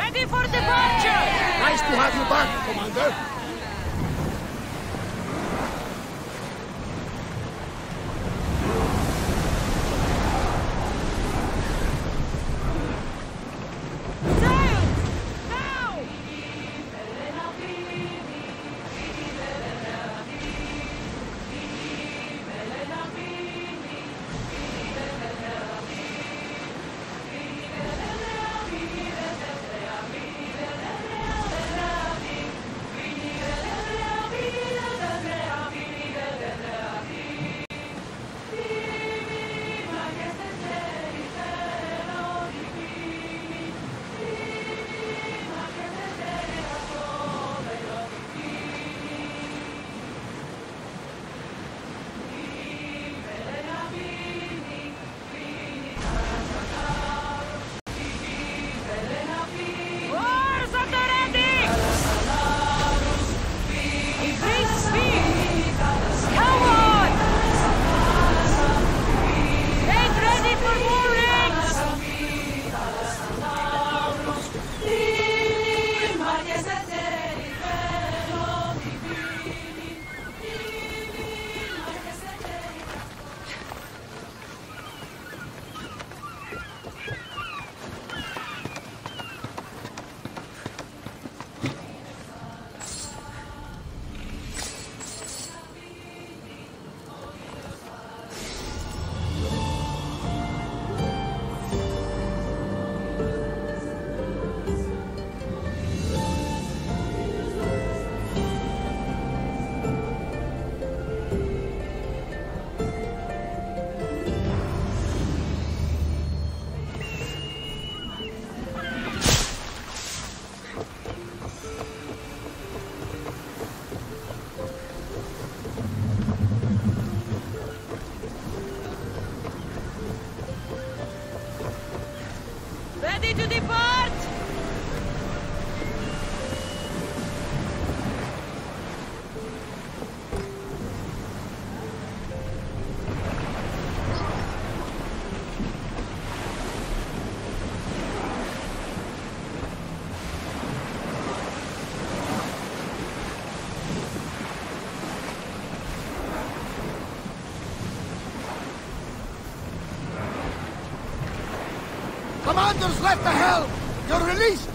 Ready for departure! Nice to have you back, Commander. Ready to depart! Commander's left the helm! You're released!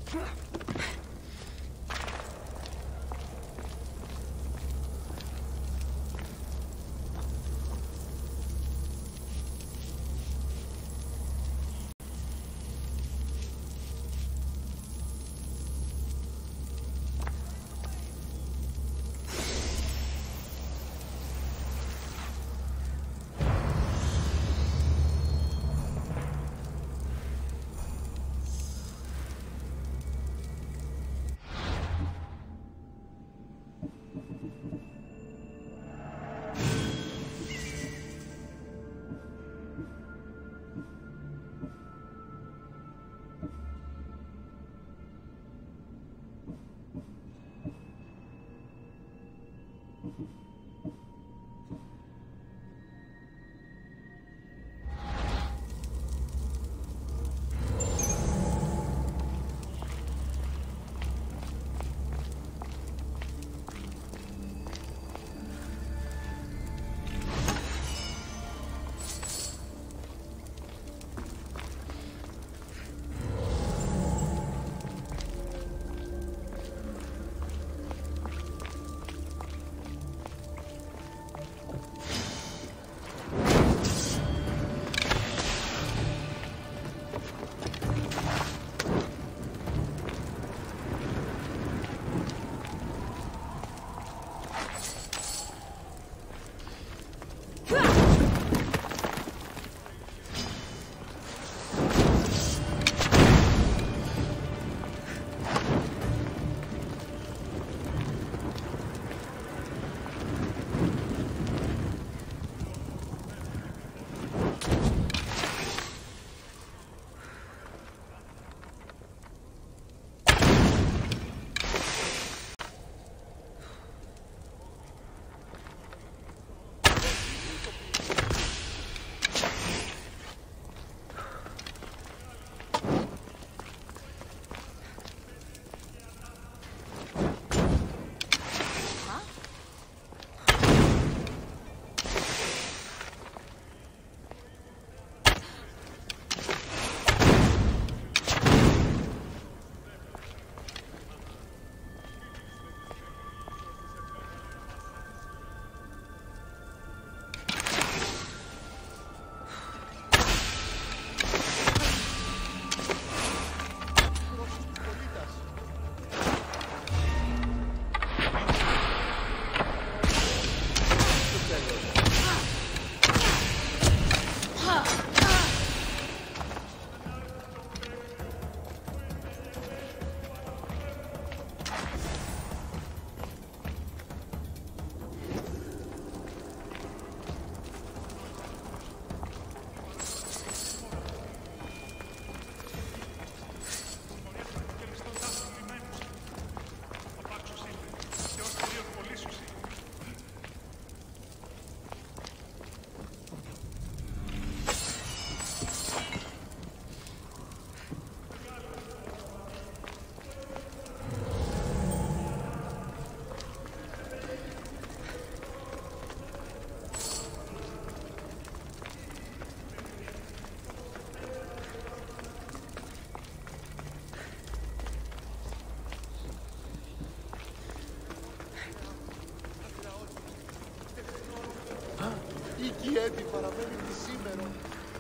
Εκεί παραμένει τη σήμερα.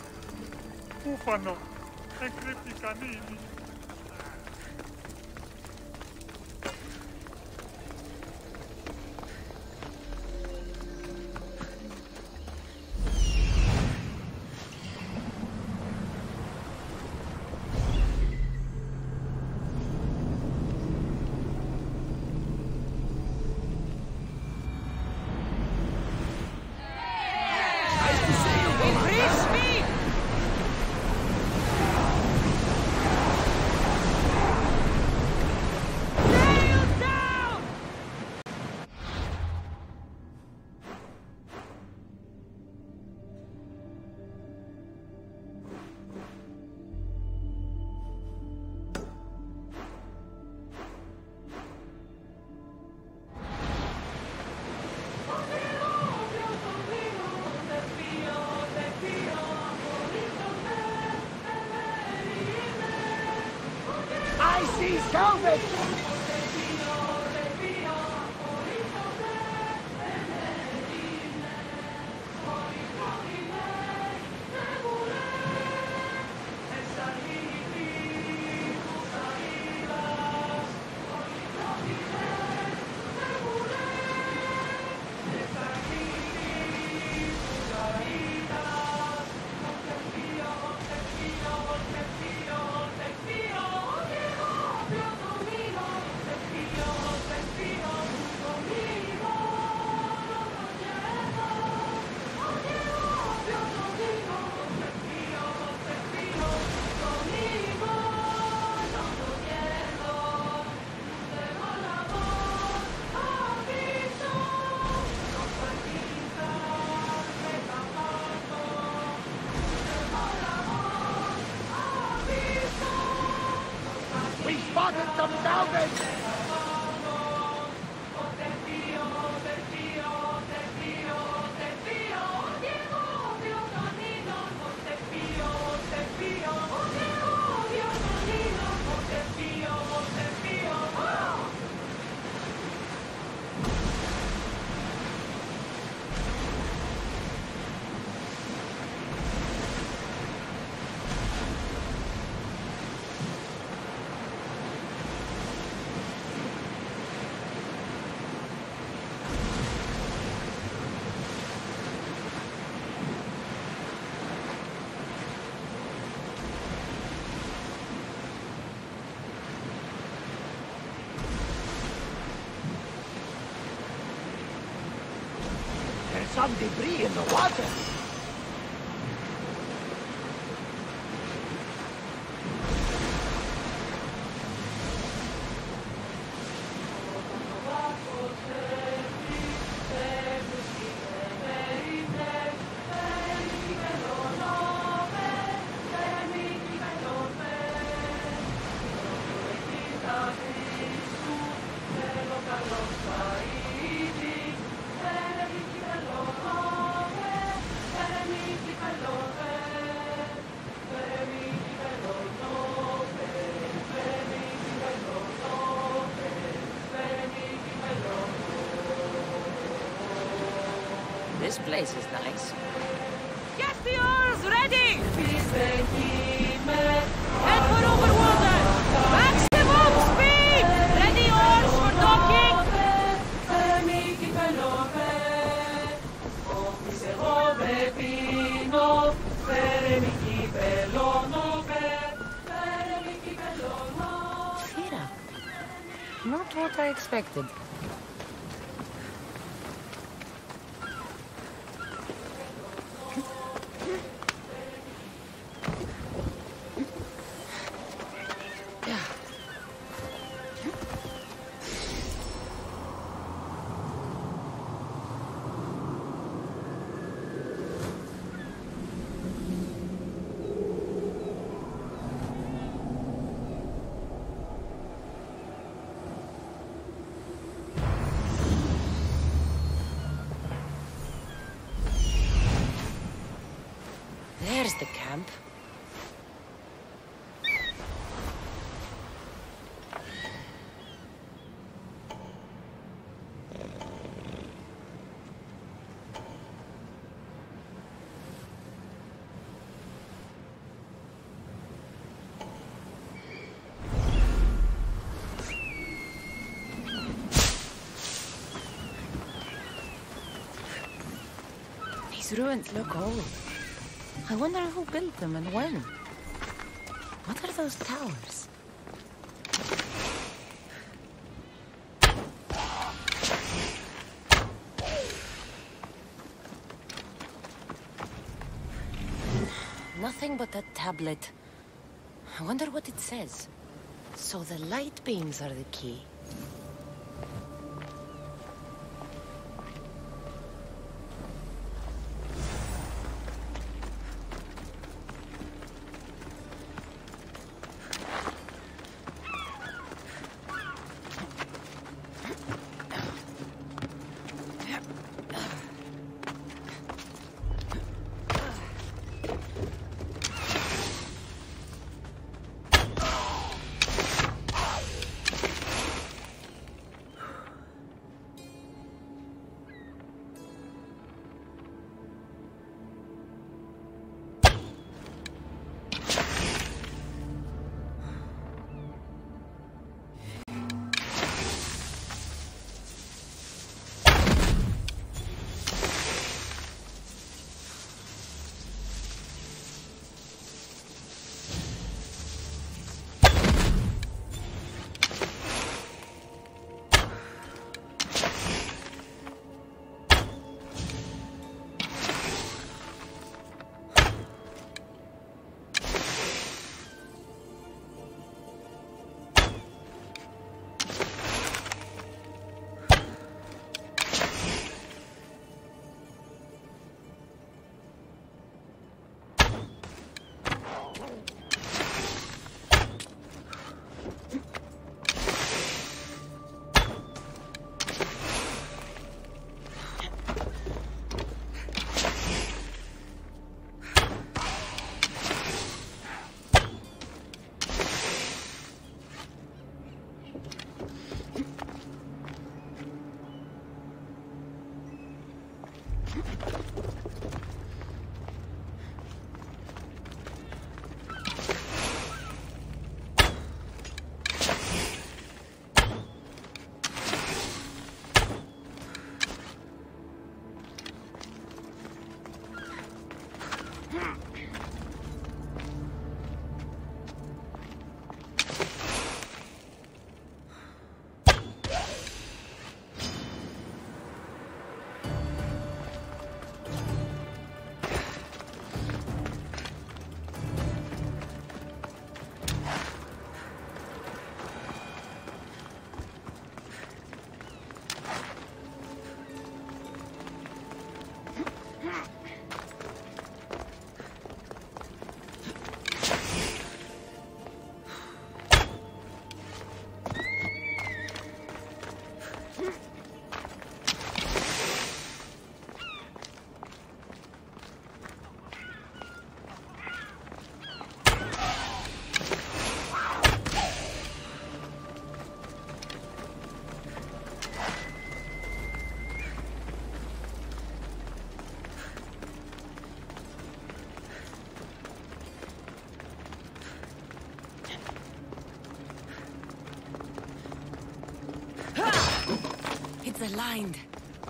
Ούφανο, δεν κρύβει κανείς. salvage! We spotted some salvage! There's some debris in the water. This place is nice. Get the oars ready! Head for overwater! Maximum speed! Ready oars for docking! Fira. Not what I expected. There's the camp. These ruins look old. I wonder who built them and when. What are those towers? Nothing but that tablet. I wonder what it says. So the light beams are the key. It's aligned.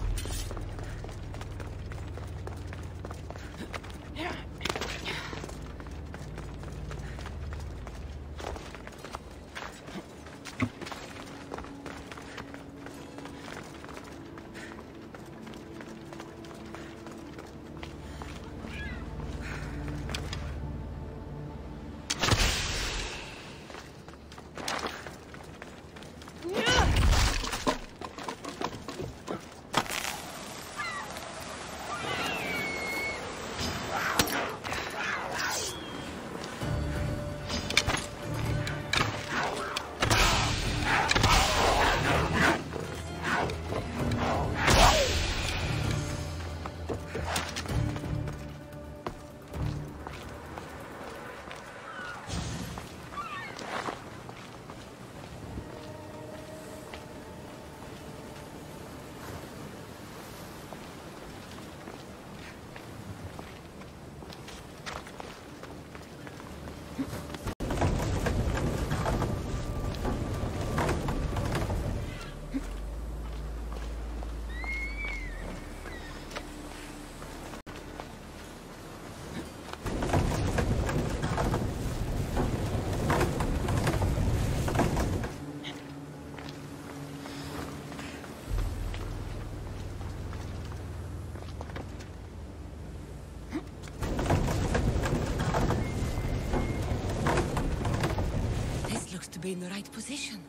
To be in the right position.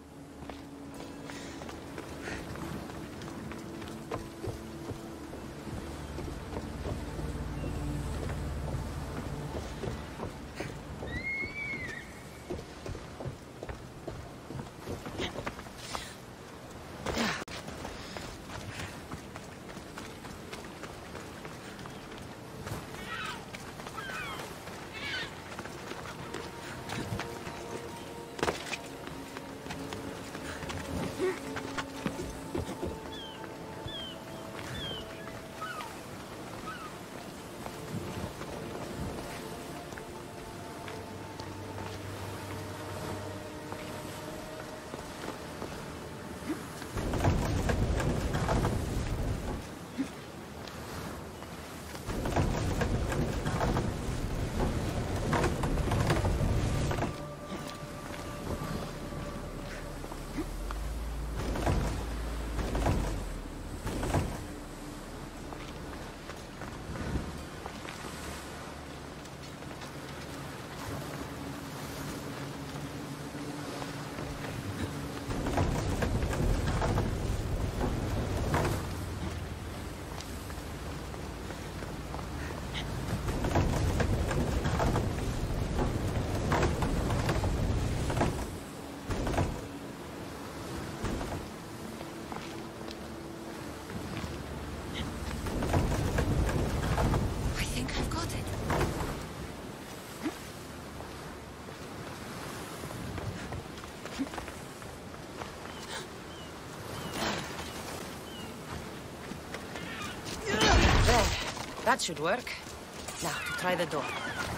That should work. Now, to try the door.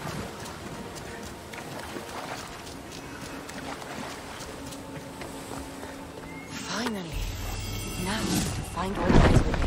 Finally. Now, to find what lies within.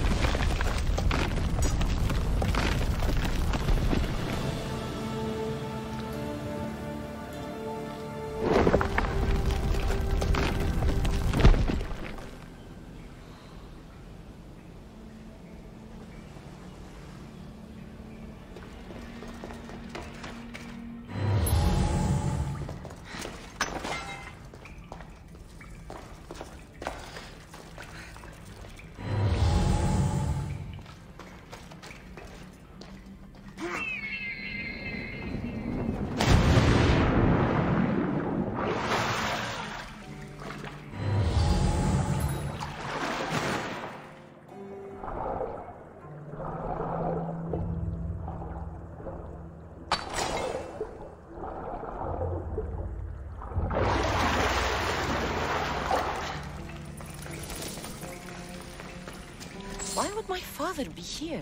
Why would my father be here?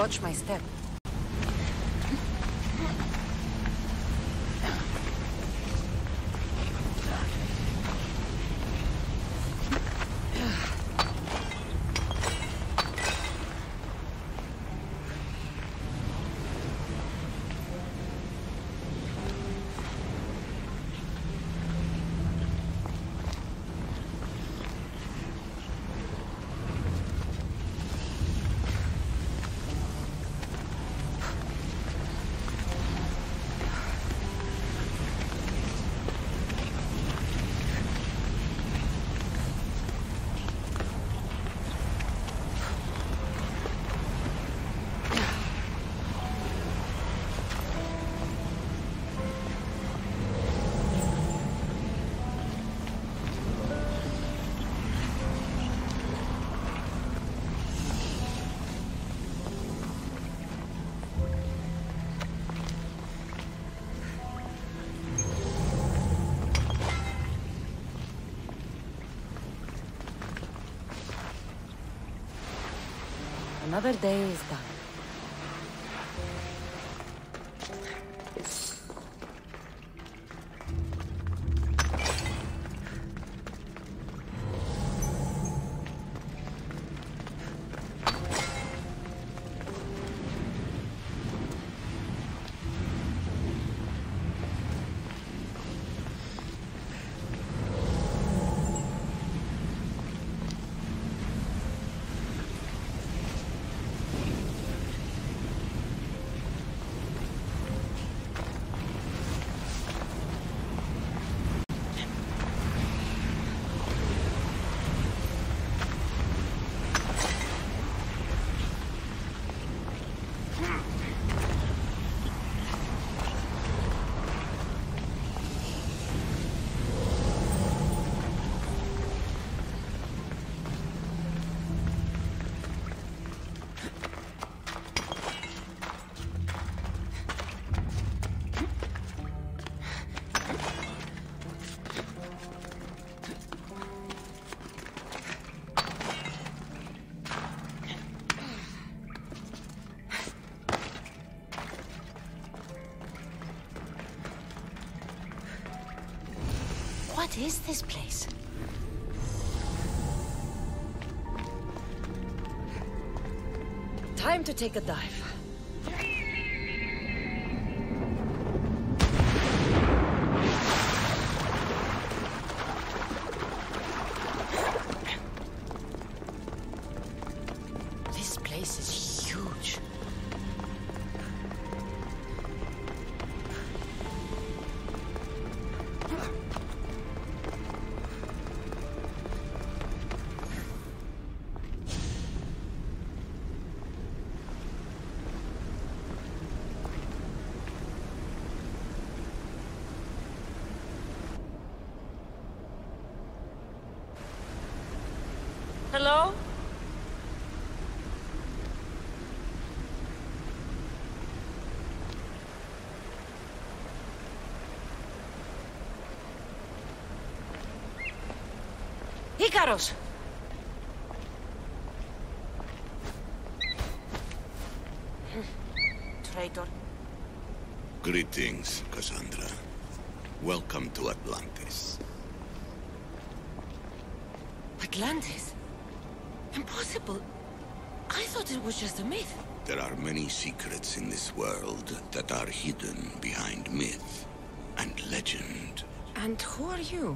Watch my step. Another day is done. What is this place? Time to take a dive. This place is huge. Hello? Icaros! Traitor. Greetings, Cassandra. Welcome to Atlantis. Atlantis? Impossible. I thought it was just a myth. There are many secrets in this world that are hidden behind myth and legend. And who are you?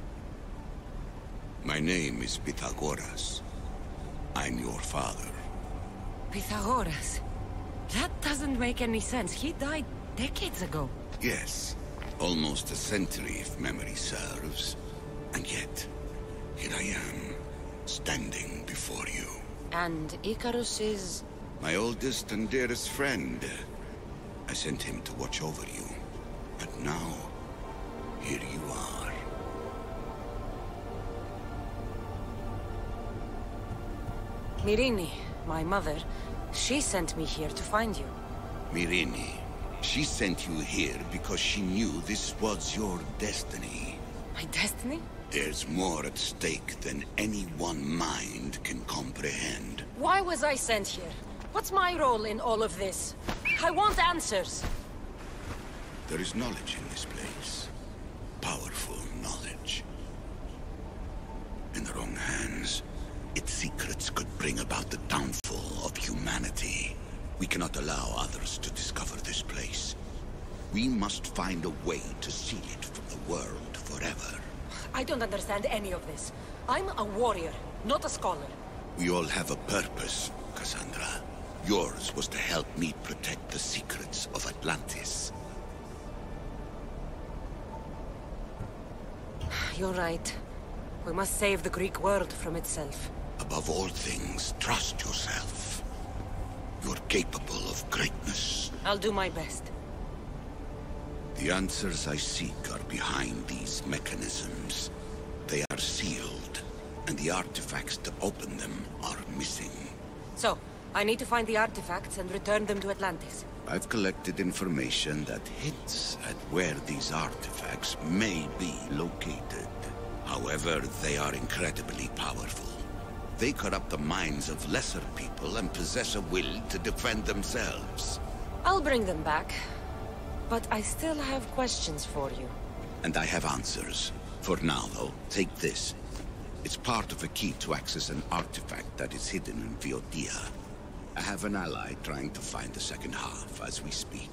My name is Pythagoras. I'm your father. Pythagoras. That doesn't make any sense. He died decades ago. Yes, almost a century if memory serves. And yet, here I am, standing before you. And Icarus is... My oldest and dearest friend. I sent him to watch over you. But now, here you are. Myrrine, my mother, she sent me here to find you. Myrrine, she sent you here because she knew this was your destiny. My destiny? There's more at stake than any one mind can comprehend. Why was I sent here? What's my role in all of this? I want answers. There is knowledge in this place. Powerful knowledge. In the wrong hands, its secrets could bring about the downfall of humanity. We cannot allow others to discover this place. We must find a way to seal it from the world forever. I don't understand any of this. I'm a warrior, not a scholar. We all have a purpose, Cassandra. Yours was to help me protect the secrets of Atlantis. You're right. We must save the Greek world from itself. Above all things, trust yourself. You're capable of greatness. I'll do my best. The answers I seek are behind these mechanisms. They are sealed, and the artifacts to open them are missing. So, I need to find the artifacts and return them to Atlantis. I've collected information that hints at where these artifacts may be located. However, they are incredibly powerful. They corrupt the minds of lesser people and possess a will to defend themselves. I'll bring them back. But I still have questions for you. And I have answers. For now, though, take this. It's part of a key to access an artifact that is hidden in Viotia. I have an ally trying to find the second half as we speak.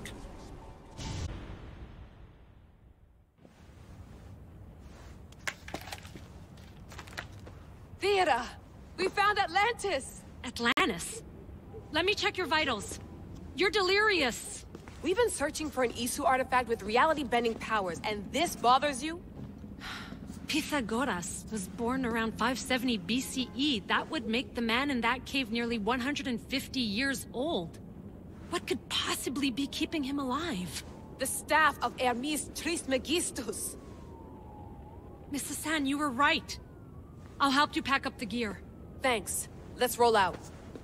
Theodore! We found Atlantis! Atlantis? Let me check your vitals. You're delirious. We've been searching for an Isu artifact with reality-bending powers, and this bothers you? Pythagoras was born around 570 BCE. That would make the man in that cave nearly 150 years old. What could possibly be keeping him alive? The staff of Hermes Trismegistus. Miss Hassan, you were right. I'll help you pack up the gear. Thanks. Let's roll out.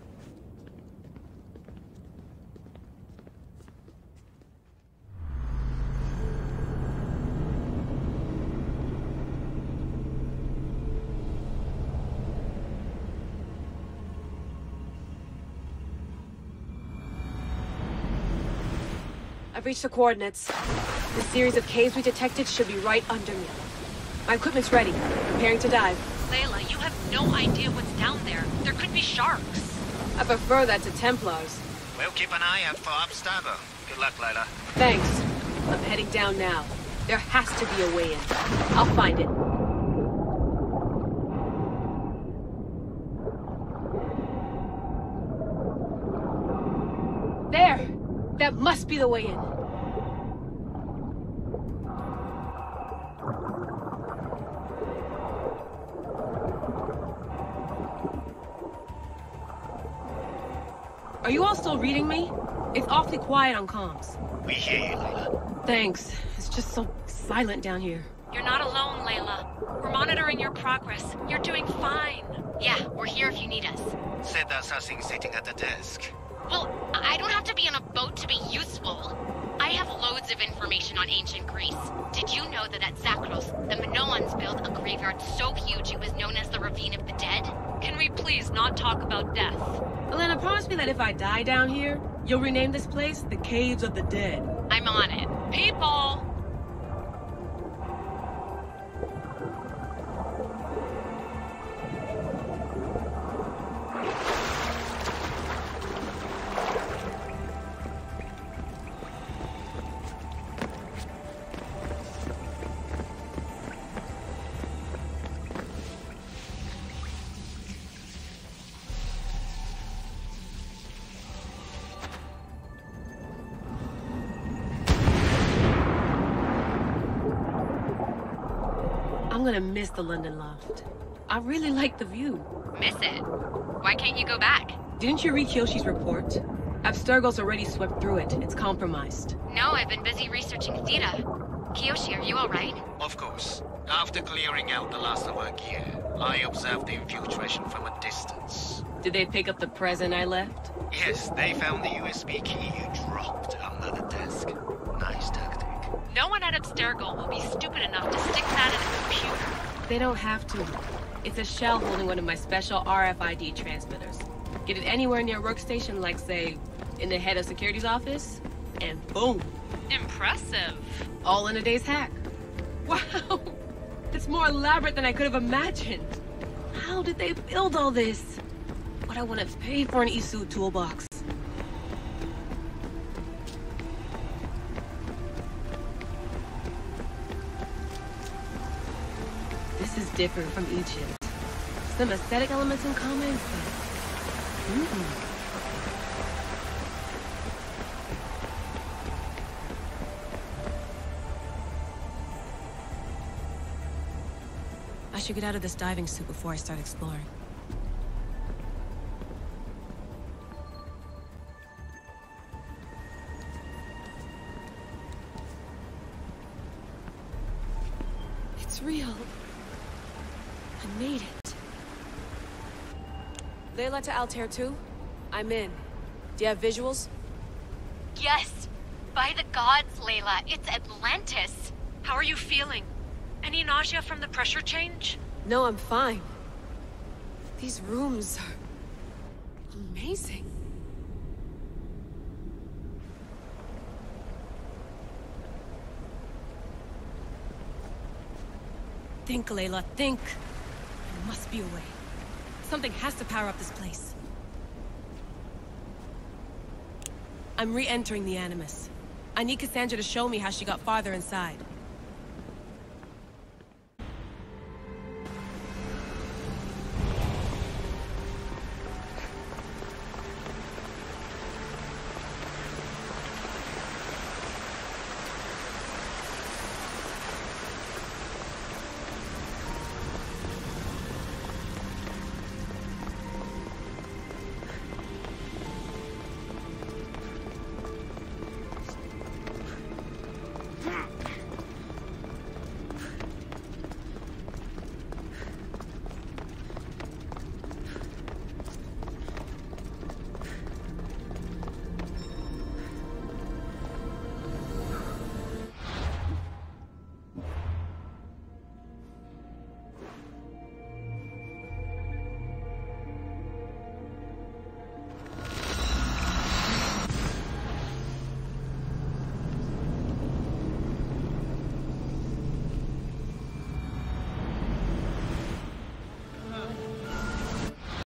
I've reached the coordinates. The series of caves we detected should be right under me. My equipment's ready. Preparing to dive. Layla, you have no idea what's down there. There could be sharks. I prefer that to Templars. We'll keep an eye out for Abstergo. Good luck, Layla. Thanks. I'm heading down now. There has to be a way in. I'll find it. There! That must be the way in. Are you all still reading me? It's awfully quiet on comms. We hear you, Layla. Thanks. It's just so silent down here. You're not alone, Layla. We're monitoring your progress. You're doing fine. Yeah, we're here if you need us. Said there's something sitting at the desk. Well, I don't have to be on a boat to be useful. I have loads of information on ancient Greece. Did you know that at Zakros, the Minoans built a graveyard so huge it was known as the Ravine of the Dead? Can we please not talk about death? Elena, promise me that if I die down here, you'll rename this place the Caves of the Dead. I'm on it. People! I'm gonna miss the London loft. I really like the view. Miss it? Why can't you go back? Didn't you read Kyoshi's report? Abstergo's already swept through it. It's compromised. No, I've been busy researching Theta. Kiyoshi, are you alright? Of course. After clearing out the last of our gear, I observed the infiltration from a distance. Did they pick up the present I left? Yes, they found the USB key you dropped under the desk. Nice tactic. No one at Abstergo will be stupid enough to stick that in a computer. They don't have to. It's a shell holding one of my special RFID transmitters. Get it anywhere near a workstation, like, say, in the head of security's office, and boom. Impressive. All in a day's hack. Wow! It's more elaborate than I could have imagined. How did they build all this? What I want to pay for an Isu toolbox. This is different from Egypt. Some aesthetic elements in common, but... I should get out of this diving suit before I start exploring. It's real. I made it. Layla to Altair 2? I'm in. Do you have visuals? Yes. By the gods, Layla, it's Atlantis. How are you feeling? Any nausea from the pressure change? No, I'm fine. These rooms are amazing. Think, Layla, think. There must be a way. Something has to power up this place. I'm re-entering the Animus. I need Cassandra to show me how she got farther inside.